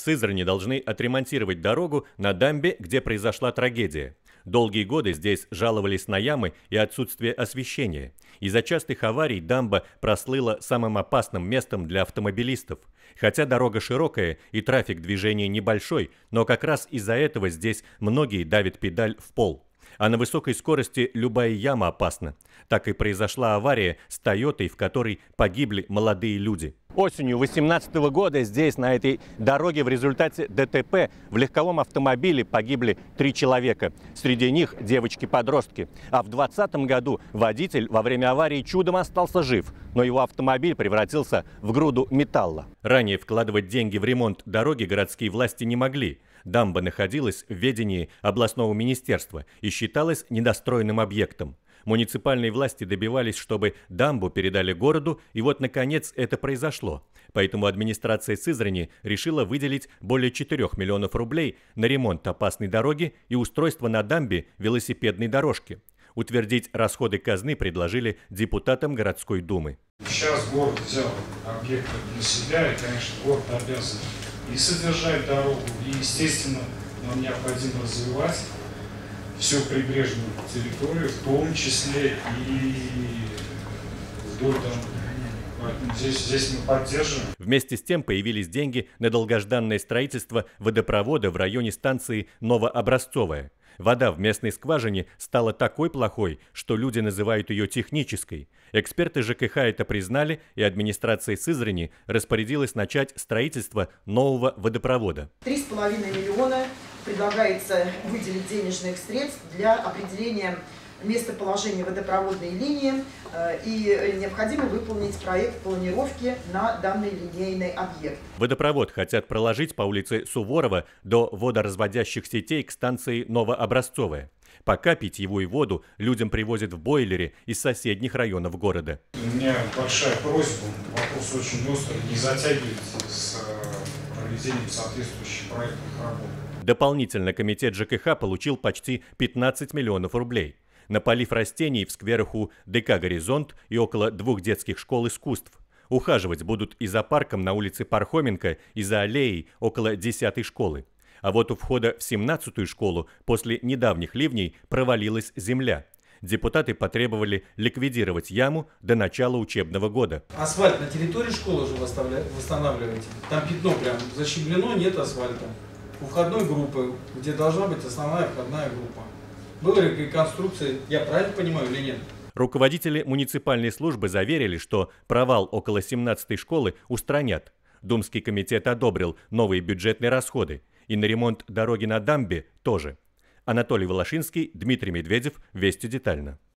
Сызрани должны отремонтировать дорогу на дамбе, где произошла трагедия. Долгие годы здесь жаловались на ямы и отсутствие освещения. Из-за частых аварий дамба прослыла самым опасным местом для автомобилистов. Хотя дорога широкая и трафик движения небольшой, но как раз из-за этого здесь многие давят педаль в пол. А на высокой скорости любая яма опасна. Так и произошла авария с «Тойотой», в которой погибли молодые люди. Осенью 2018 года здесь, на этой дороге, в результате ДТП в легковом автомобиле погибли 3 человека. Среди них девочки-подростки. А в 2020 году водитель во время аварии чудом остался жив, но его автомобиль превратился в груду металла. Ранее вкладывать деньги в ремонт дороги городские власти не могли. Дамба находилась в ведении областного министерства и считалась недостроенным объектом. Муниципальные власти добивались, чтобы дамбу передали городу, и вот, наконец, это произошло. Поэтому администрация Сызрани решила выделить более 4 миллионов рублей на ремонт опасной дороги и устройство на дамбе велосипедной дорожки. Утвердить расходы казны предложили депутатам городской думы. Сейчас город взял объект для себя, и, конечно, город обязан и содержать дорогу, и, естественно, нам необходимо развивать всю прибрежную территорию, в том числе и вдоль дамбы. Поэтому здесь мы поддерживаем. Вместе с тем появились деньги на долгожданное строительство водопровода в районе станции Новообразцовая. Вода в местной скважине стала такой плохой, что люди называют ее технической. Эксперты ЖКХ это признали, и администрация Сызрани распорядилась начать строительство нового водопровода. 3,5 миллиона предлагается выделить денежных средств для определения местоположения водопроводной линии, и необходимо выполнить проект планировки на данный линейный объект. Водопровод хотят проложить по улице Суворова до водоразводящих сетей к станции Новообразцовая. Пока питьевую воду людям привозят в бойлере из соседних районов города. У меня большая просьба, вопрос очень острый, не затягивайте с проведением соответствующих проектных работ. Дополнительно комитет ЖКХ получил почти 15 миллионов рублей на полив растений в скверах у ДК «Горизонт» и около 2 детских школ искусств. Ухаживать будут и за парком на улице Пархоменко, и за аллеей около 10-й школы. А вот у входа в 17-ю школу после недавних ливней провалилась земля. Депутаты потребовали ликвидировать яму до начала учебного года. Асфальт на территории школы уже восстанавливаете. Там пятно прям защемлено, нет асфальта. У входной группы, где должна быть основная входная группа. Была реконструкция, я правильно понимаю или нет? Руководители муниципальной службы заверили, что провал около 17-й школы устранят. Думский комитет одобрил новые бюджетные расходы. И на ремонт дороги на дамбе тоже. Анатолий Волошинский, Дмитрий Медведев. Вести детально.